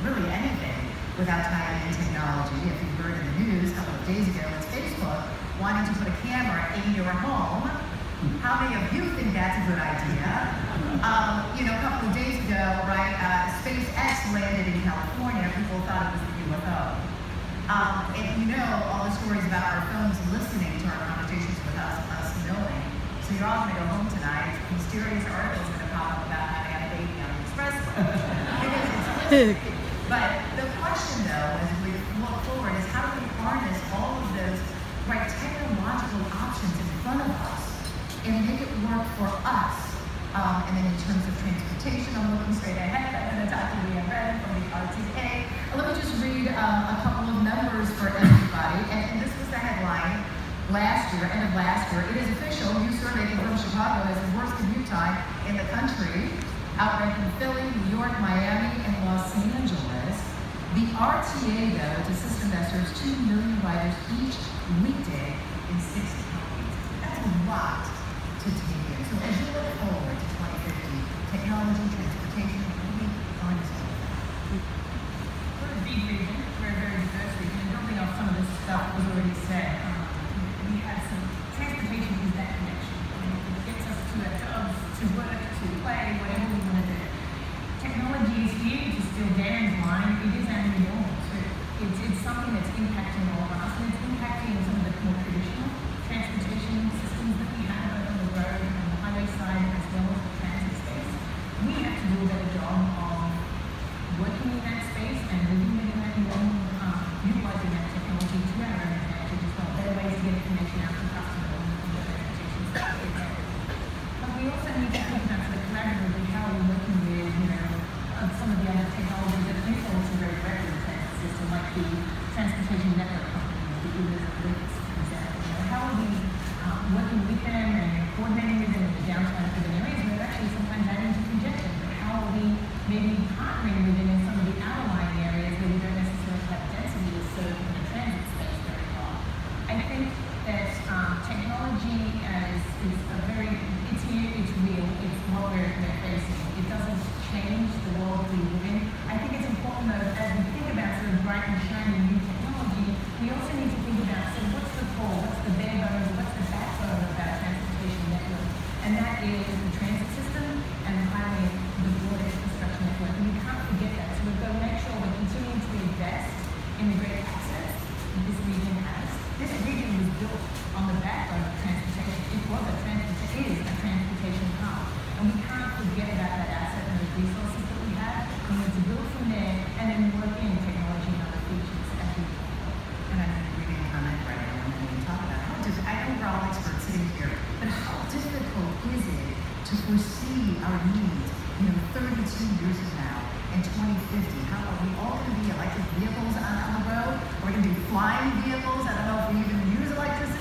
really anything without tying in technology. If you heard in the news a couple of days ago, it's Facebook wanting to put a camera in your home. How many of you think that's a good idea? A couple of days ago, right, SpaceX landed in California. People thought it was the UFO. And all the stories about our phones listening to our conversations with us knowing. So you're all going to go home tonight. Mysterious articles going to pop up about having a baby on the expressway. Because it's But the question, though, as we look forward, is how do we harness all of those technological options in front of us and make it work for us? And then in terms of transportation, I'm looking straight ahead. I'm going to talk to Leanne Redden from the RTA. Let me just read a couple of numbers for everybody. And this was the headline end of last year. It is official. New survey confirms Chicago has the worst commute time in the country, outranking Philly, New York, Miami, and Los Angeles. The RTA, though, to system investors, 2 million riders each weekday in 6 counties. That's a lot to take in. So as you look forward to 2050, technology, transportation, what do we harness all of that? We're a big region. We're a very diverse region. And building off some of this stuff was already said, we have some transportation is that connection. It gets us to our jobs, to work, to play, whatever we want to do. Technology is here to steal Darren's line. It is our new normal too. It's something that's impacting all of us, and it's impacting some of the more traditional transportation systems that we have on the road and the highway side, as well as the transit space. We have to do a better job of working in that space and living within that normal, utilizing that technology to our own advantage as well. Better ways to get a connection out to customers and the transportation space. But we also need to think about the collaboratively how we're working with, some of the other technologies that influence a very direct transit system, like the transportation network companies, the Ubers and Lyfts, for example. How are we working with them and coordinating with them in the downtown urban areas where they're actually sometimes adding to congestion? But how are we maybe partnering with them in some of the outlying areas where we don't necessarily have density to serve in the transit space very well? I think that technology is it's here, it's real, it's what we're facing. It doesn't change the world we live in. I think it's important though, as we think about sort of bright and shiny new technology, we also need to think about what's the core, what's the bare bones, what's the backbone of our transportation network. And that is the transit system and the highway, the broader infrastructure network. And we can't forget that. So we've got to make sure we're continuing to invest in the great access that this region has. This region was built on the backbone of transportation. It is a transportation hub. And we can't forget about that asset and the resources that we have. We need to build from there and then work in technology and other features as we go forward. And I think we can comment right now and then we talk about how I know we're all experts sitting here, but how difficult is it to foresee our needs, 32 years from now in 2050? How are we all going to be electric vehicles on the road? Are we going to be flying vehicles? I don't know if we even use electricity